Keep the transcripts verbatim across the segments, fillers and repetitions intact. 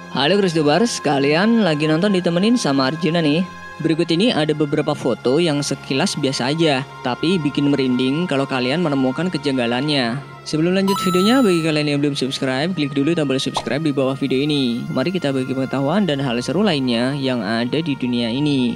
Halo Kristobers, kalian lagi nonton ditemenin sama Arjuna nih. Berikut ini ada beberapa foto yang sekilas biasa aja, tapi bikin merinding kalau kalian menemukan kejanggalannya. Sebelum lanjut videonya, bagi kalian yang belum subscribe, klik dulu tombol subscribe di bawah video ini. Mari kita bagi pengetahuan dan hal seru lainnya yang ada di dunia ini.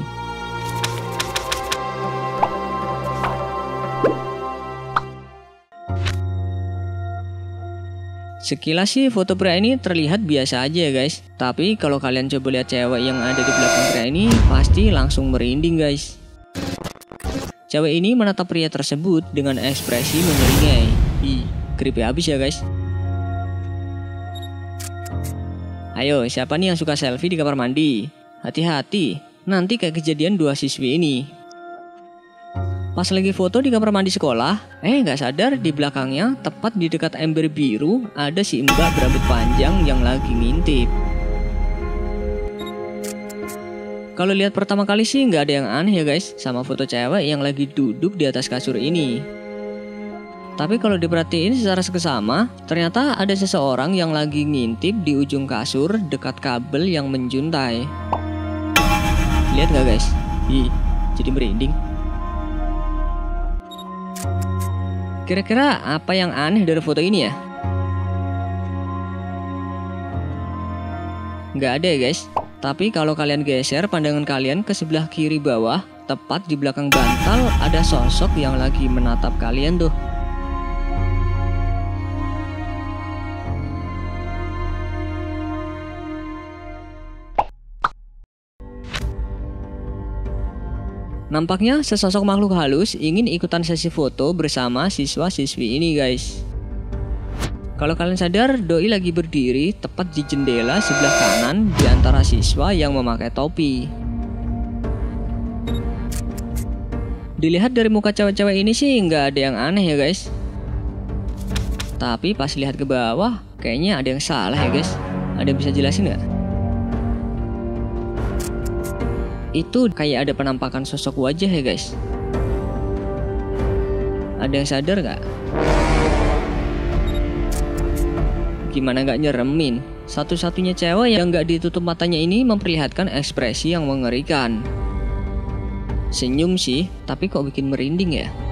Sekilas sih foto pria ini terlihat biasa aja ya guys. Tapi kalau kalian coba lihat cewek yang ada di belakang pria ini, pasti langsung merinding guys. Cewek ini menatap pria tersebut dengan ekspresi menyeringai. Ih, creepy habis ya guys. Ayo, siapa nih yang suka selfie di kamar mandi? Hati-hati, nanti kayak kejadian dua siswi ini. Pas lagi foto di kamar mandi sekolah, eh nggak sadar di belakangnya, tepat di dekat ember biru, ada si mbak berambut panjang yang lagi ngintip. Kalau lihat pertama kali sih nggak ada yang aneh ya guys, sama foto cewek yang lagi duduk di atas kasur ini. Tapi kalau diperhatiin secara seksama, ternyata ada seseorang yang lagi ngintip di ujung kasur dekat kabel yang menjuntai. Lihat nggak guys? Ih, jadi merinding. Kira-kira apa yang aneh dari foto ini ya? Nggak ada ya guys. Tapi kalau kalian geser pandangan kalian ke sebelah kiri bawah, tepat di belakang bantal ada sosok yang lagi menatap kalian tuh. Nampaknya sesosok makhluk halus ingin ikutan sesi foto bersama siswa-siswi ini guys. Kalau kalian sadar, doi lagi berdiri tepat di jendela sebelah kanan di antara siswa yang memakai topi. Dilihat dari muka cewek-cewek ini sih nggak ada yang aneh ya guys. Tapi pas lihat ke bawah, kayaknya ada yang salah ya guys. Ada yang bisa jelasin nggak? Itu kayak ada penampakan sosok wajah ya guys. Ada yang sadar gak? Gimana gak nyeremin? Satu-satunya cewek yang gak ditutup matanya ini memperlihatkan ekspresi yang mengerikan. Senyum sih, tapi kok bikin merinding ya?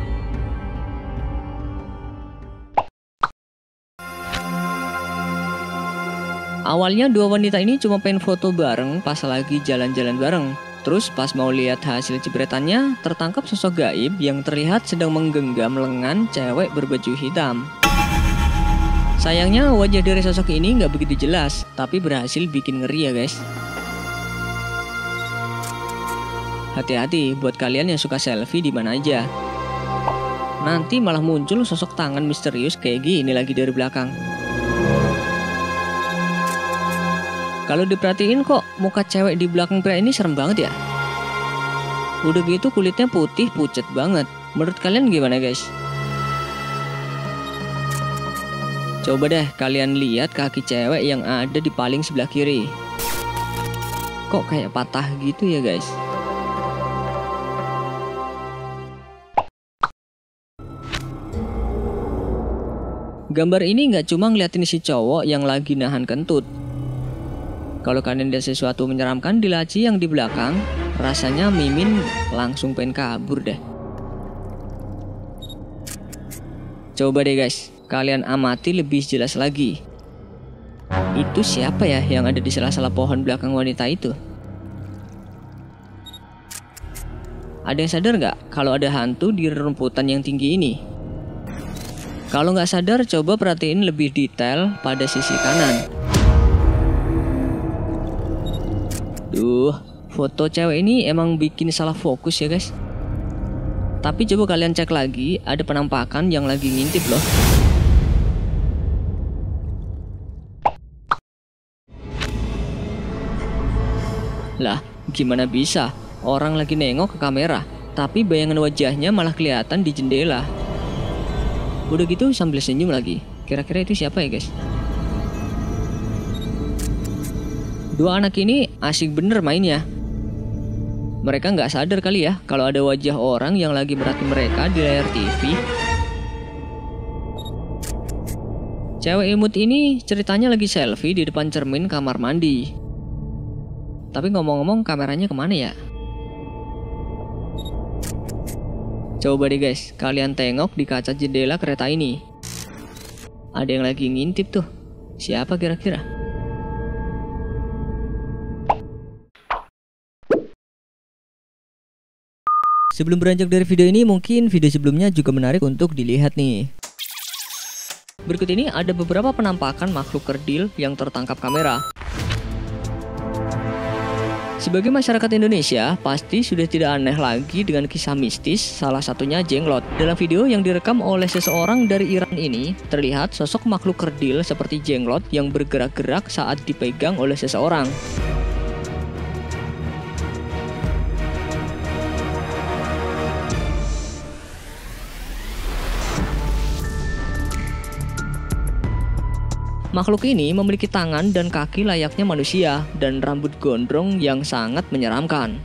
Awalnya dua wanita ini cuma pengen foto bareng pas lagi jalan-jalan bareng. Terus pas mau lihat hasil jepretannya, tertangkap sosok gaib yang terlihat sedang menggenggam lengan cewek berbaju hitam. Sayangnya wajah dari sosok ini nggak begitu jelas, tapi berhasil bikin ngeri ya guys. Hati-hati buat kalian yang suka selfie di mana aja. Nanti malah muncul sosok tangan misterius kayak gini lagi dari belakang. Kalau diperhatiin kok muka cewek di belakang pria ini serem banget ya. Udah gitu kulitnya putih pucet banget. Menurut kalian gimana guys? Coba deh kalian lihat kaki cewek yang ada di paling sebelah kiri. Kok kayak patah gitu ya guys? Gambar ini nggak cuma ngeliatin si cowok yang lagi nahan kentut. Kalau kalian lihat sesuatu menyeramkan di laci yang di belakang, rasanya Mimin langsung pengen kabur deh. Coba deh guys, kalian amati lebih jelas lagi. Itu siapa ya yang ada di sela-sela pohon belakang wanita itu? Ada yang sadar nggak kalau ada hantu di rerumputan yang tinggi ini? Kalau nggak sadar, coba perhatiin lebih detail pada sisi kanan. Duh, foto cewek ini emang bikin salah fokus ya guys. Tapi coba kalian cek lagi, ada penampakan yang lagi ngintip loh. Lah, gimana bisa? Orang lagi nengok ke kamera, tapi bayangan wajahnya malah kelihatan di jendela. Udah gitu sambil senyum lagi. Kira-kira itu siapa ya guys? Dua anak ini asik bener mainnya. Mereka nggak sadar kali ya kalau ada wajah orang yang lagi merhatiin mereka di layar T V. Cewek imut ini ceritanya lagi selfie di depan cermin kamar mandi. Tapi ngomong-ngomong, kameranya kemana ya? Coba deh guys, kalian tengok di kaca jendela kereta ini. Ada yang lagi ngintip tuh. Siapa kira-kira? Sebelum beranjak dari video ini, mungkin video sebelumnya juga menarik untuk dilihat nih. Berikut ini ada beberapa penampakan makhluk kerdil yang tertangkap kamera. Sebagai masyarakat Indonesia, pasti sudah tidak aneh lagi dengan kisah mistis, salah satunya jenglot. Dalam video yang direkam oleh seseorang dari Iran ini, terlihat sosok makhluk kerdil seperti jenglot yang bergerak-gerak saat dipegang oleh seseorang. Makhluk ini memiliki tangan dan kaki layaknya manusia dan rambut gondrong yang sangat menyeramkan.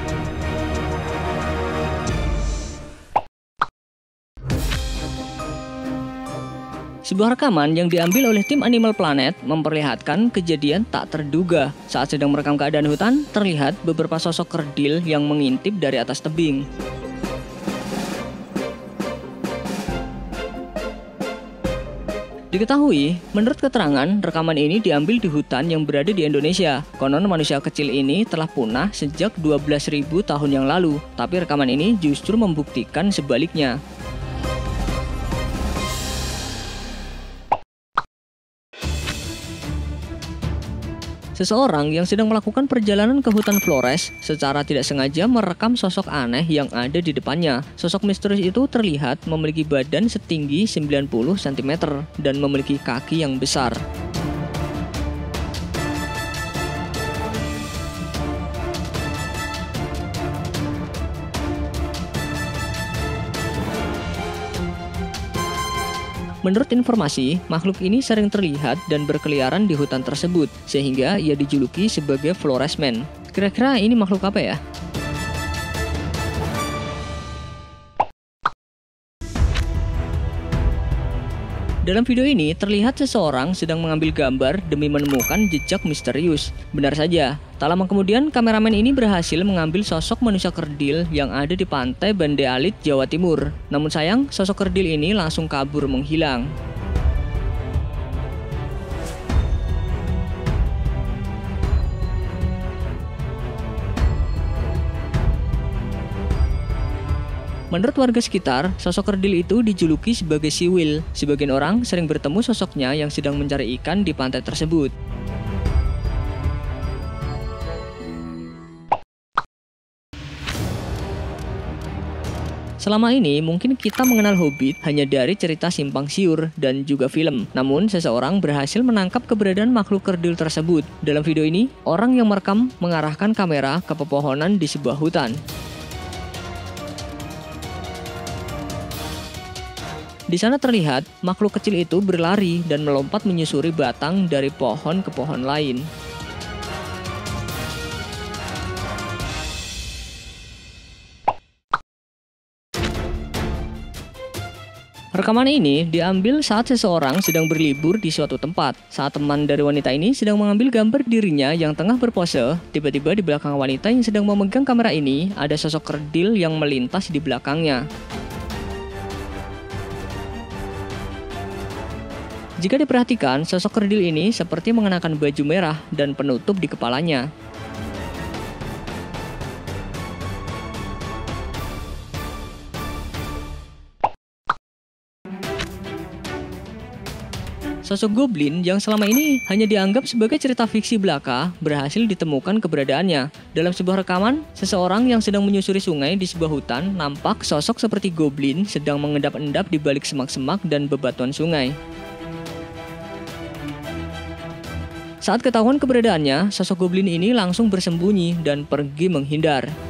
Sebuah rekaman yang diambil oleh tim Animal Planet memperlihatkan kejadian tak terduga. Saat sedang merekam keadaan hutan, terlihat beberapa sosok kerdil yang mengintip dari atas tebing. Diketahui, menurut keterangan, rekaman ini diambil di hutan yang berada di Indonesia. Konon manusia kecil ini telah punah sejak dua belas ribu tahun yang lalu, tapi rekaman ini justru membuktikan sebaliknya. Seseorang yang sedang melakukan perjalanan ke hutan Flores secara tidak sengaja merekam sosok aneh yang ada di depannya. Sosok misterius itu terlihat memiliki badan setinggi sembilan puluh sentimeter dan memiliki kaki yang besar. Menurut informasi, makhluk ini sering terlihat dan berkeliaran di hutan tersebut, sehingga ia dijuluki sebagai Flores Man. Kira-kira ini makhluk apa ya? Dalam video ini, terlihat seseorang sedang mengambil gambar demi menemukan jejak misterius. Benar saja, tak lama kemudian kameramen ini berhasil mengambil sosok manusia kerdil yang ada di pantai Bande Alit, Jawa Timur. Namun sayang, sosok kerdil ini langsung kabur menghilang. Menurut warga sekitar, sosok kerdil itu dijuluki sebagai siwil. Sebagian orang sering bertemu sosoknya yang sedang mencari ikan di pantai tersebut. Selama ini mungkin kita mengenal Hobbit hanya dari cerita simpang siur dan juga film. Namun seseorang berhasil menangkap keberadaan makhluk kerdil tersebut. Dalam video ini, orang yang merekam mengarahkan kamera ke pepohonan di sebuah hutan. Di sana terlihat makhluk kecil itu berlari dan melompat menyusuri batang dari pohon ke pohon lain. Rekaman ini diambil saat seseorang sedang berlibur di suatu tempat. Saat teman dari wanita ini sedang mengambil gambar dirinya yang tengah berpose, tiba-tiba di belakang wanita yang sedang memegang kamera ini ada sosok kerdil yang melintas di belakangnya. Jika diperhatikan, sosok kerdil ini seperti mengenakan baju merah dan penutup di kepalanya. Sosok goblin yang selama ini hanya dianggap sebagai cerita fiksi belaka berhasil ditemukan keberadaannya. Dalam sebuah rekaman, seseorang yang sedang menyusuri sungai di sebuah hutan nampak sosok seperti goblin sedang mengendap-endap di balik semak-semak dan bebatuan sungai. Saat ketahuan keberadaannya, sosok goblin ini langsung bersembunyi dan pergi menghindar.